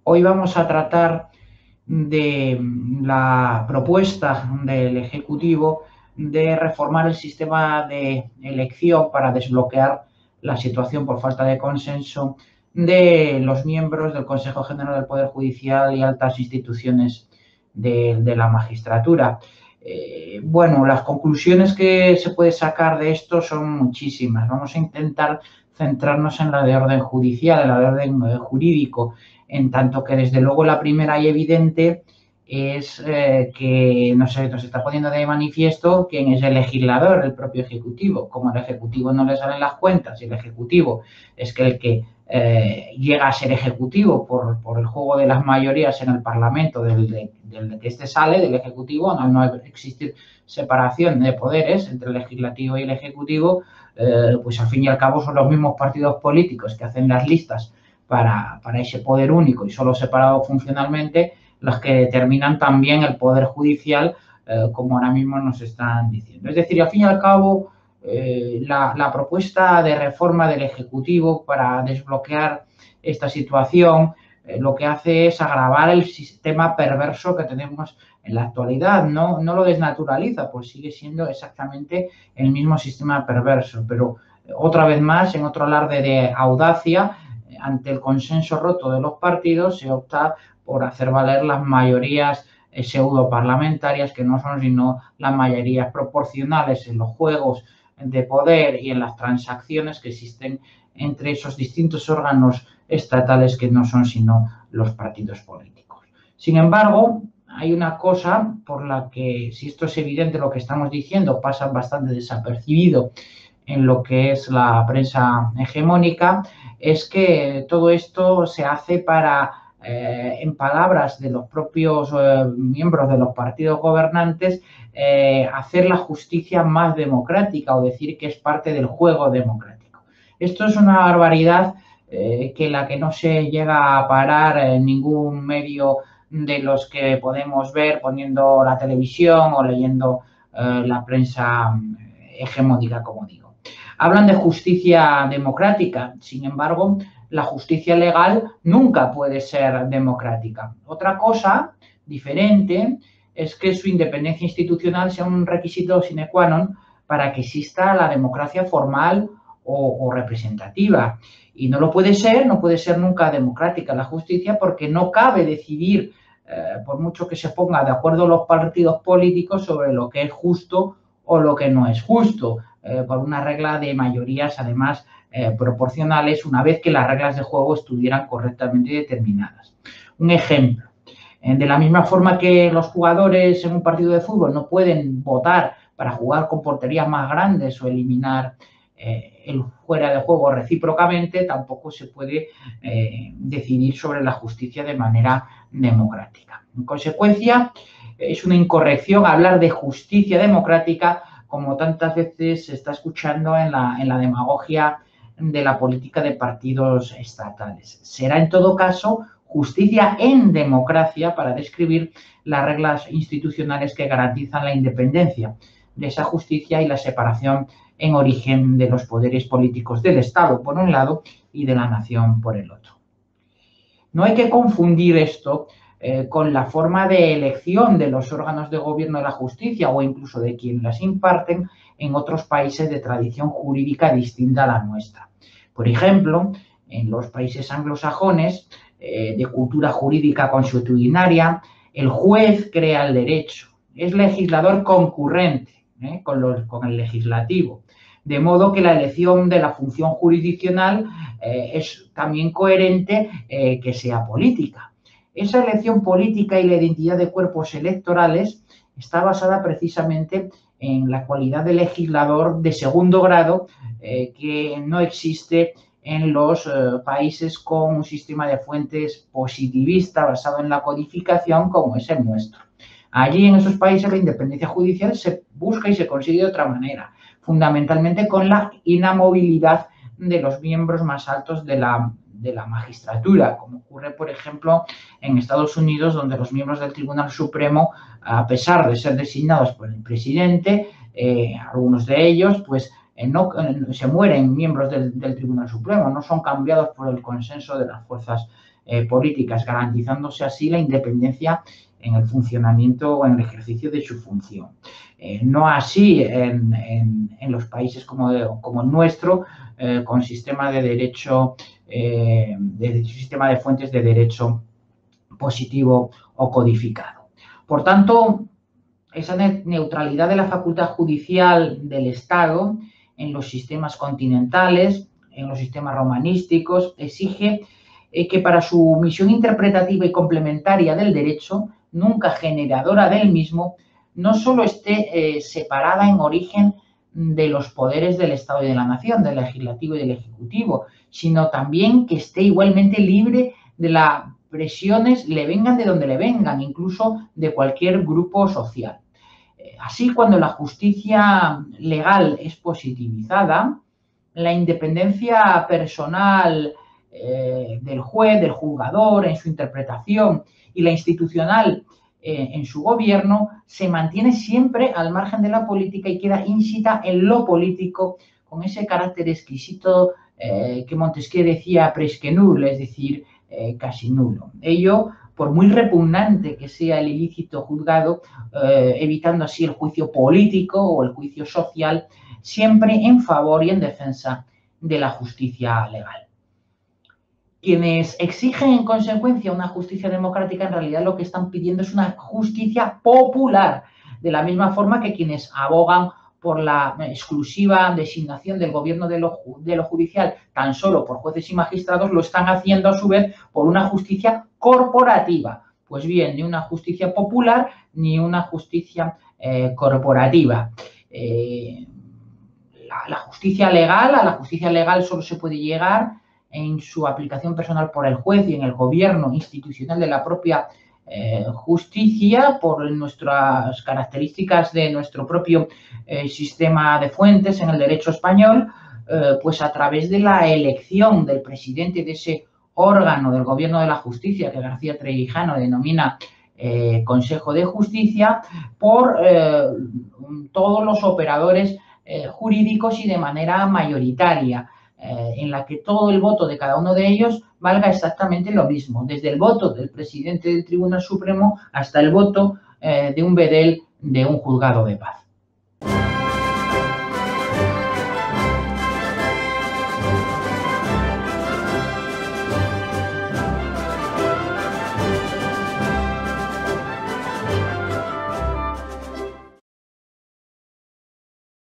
Hoy vamos a tratar de la propuesta del Ejecutivo de reformar el sistema de elección para desbloquear la situación por falta de consenso de los miembros del Consejo General del Poder Judicial y altas instituciones de la magistratura. Bueno, las conclusiones que se puede sacar de esto son muchísimas. Vamos a intentar centrarnos en la de orden judicial, en la de orden jurídico, en tanto que desde luego la primera y evidente es que nos está poniendo de manifiesto quién es el legislador, el propio Ejecutivo. Como al Ejecutivo no le salen las cuentas y el Ejecutivo es que el que llega a ser Ejecutivo por el juego de las mayorías en el Parlamento del que este sale, del Ejecutivo, al no existir separación de poderes entre el Legislativo y el Ejecutivo, pues al fin y al cabo son los mismos partidos políticos que hacen las listas para ese poder único y solo separado funcionalmente, los que determinan también el poder judicial, como ahora mismo nos están diciendo. Es decir, al fin y al cabo, la propuesta de reforma del Ejecutivo para desbloquear esta situación lo que hace es agravar el sistema perverso que tenemos en la actualidad. No lo desnaturaliza, pues sigue siendo exactamente el mismo sistema perverso, pero otra vez más, en otro alarde de audacia, ante el consenso roto de los partidos, se opta por hacer valer las mayorías pseudo parlamentarias, que no son sino las mayorías proporcionales en los juegos de poder y en las transacciones que existen entre esos distintos órganos estatales que no son sino los partidos políticos. Sin embargo, hay una cosa por la que, si esto es evidente, lo que estamos diciendo pasa bastante desapercibido en lo que es la prensa hegemónica, es que todo esto se hace para, en palabras de los propios miembros de los partidos gobernantes, hacer la justicia más democrática o decir que es parte del juego democrático. Esto es una barbaridad que la que no se llega a parar en ningún medio de los que podemos ver poniendo la televisión o leyendo la prensa hegemónica, como digo. Hablan de justicia democrática, sin embargo, la justicia legal nunca puede ser democrática. Otra cosa diferente es que su independencia institucional sea un requisito sine qua non para que exista la democracia formal o representativa. Y no lo puede ser, no puede ser nunca democrática la justicia porque no cabe decidir, por mucho que se ponga de acuerdo los partidos políticos sobre lo que es justo o lo que no es justo, por una regla de mayorías, además, proporcionales, una vez que las reglas de juego estuvieran correctamente determinadas. Un ejemplo, de la misma forma que los jugadores en un partido de fútbol no pueden votar para jugar con porterías más grandes o eliminar el fuera de juego recíprocamente, tampoco se puede decidir sobre la justicia de manera democrática. En consecuencia, es una incorrección hablar de justicia democrática como tantas veces se está escuchando en la demagogia de la política de partidos estatales. Será en todo caso justicia en democracia para describir las reglas institucionales que garantizan la independencia de esa justicia y la separación en origen de los poderes políticos del Estado, por un lado, y de la nación, por el otro. No hay que confundir esto con la forma de elección de los órganos de gobierno de la justicia o incluso de quienes las imparten en otros países de tradición jurídica distinta a la nuestra. Por ejemplo, en los países anglosajones, de cultura jurídica consuetudinaria, el juez crea el derecho, es legislador concurrente con el legislativo, de modo que la elección de la función jurisdiccional es también coherente que sea política. Esa elección política y la identidad de cuerpos electorales está basada precisamente en la cualidad de legislador de segundo grado que no existe en los países con un sistema de fuentes positivista basado en la codificación como es el nuestro. Allí en esos países la independencia judicial se busca y se consigue de otra manera, fundamentalmente con la inamovilidad de los miembros más altos de la magistratura, como ocurre, por ejemplo, en Estados Unidos, donde los miembros del Tribunal Supremo, a pesar de ser designados por el presidente, algunos de ellos, pues se mueren miembros del Tribunal Supremo, no son cambiados por el consenso de las fuerzas políticas, garantizándose así la independencia en el funcionamiento o en el ejercicio de su función. No así en los países como el nuestro, con sistema de derecho, sistema de fuentes de derecho positivo o codificado. Por tanto, esa neutralidad de la facultad judicial del Estado en los sistemas continentales, en los sistemas romanísticos, exige que para su misión interpretativa y complementaria del derecho, nunca generadora del mismo, no solo esté separada en origen de los poderes del Estado y de la nación, del legislativo y del ejecutivo, sino también que esté igualmente libre de las presiones, le vengan de donde le vengan, incluso de cualquier grupo social. Así, cuando la justicia legal es positivizada, la independencia personal del juez, del juzgador, en su interpretación y la institucional en su gobierno, se mantiene siempre al margen de la política y queda ínsita en lo político, con ese carácter exquisito que Montesquieu decía presque nul, es decir, casi nulo. Ello, por muy repugnante que sea el ilícito juzgado, evitando así el juicio político o el juicio social, siempre en favor y en defensa de la justicia legal. Quienes exigen en consecuencia una justicia democrática, en realidad lo que están pidiendo es una justicia popular, de la misma forma que quienes abogan por la exclusiva designación del gobierno de lo judicial tan solo por jueces y magistrados, lo están haciendo a su vez por una justicia corporativa. Pues bien, ni una justicia popular ni una justicia corporativa. La justicia legal, a la justicia legal solo se puede llegar en su aplicación personal por el juez y en el gobierno institucional de la propia justicia, por nuestras características de nuestro propio sistema de fuentes en el derecho español, pues a través de la elección del presidente de ese órgano del gobierno de la justicia que García Trevijano denomina Consejo de Justicia, por todos los operadores jurídicos y de manera mayoritaria, en la que todo el voto de cada uno de ellos valga exactamente lo mismo, desde el voto del presidente del Tribunal Supremo hasta el voto de un bedel de un juzgado de paz.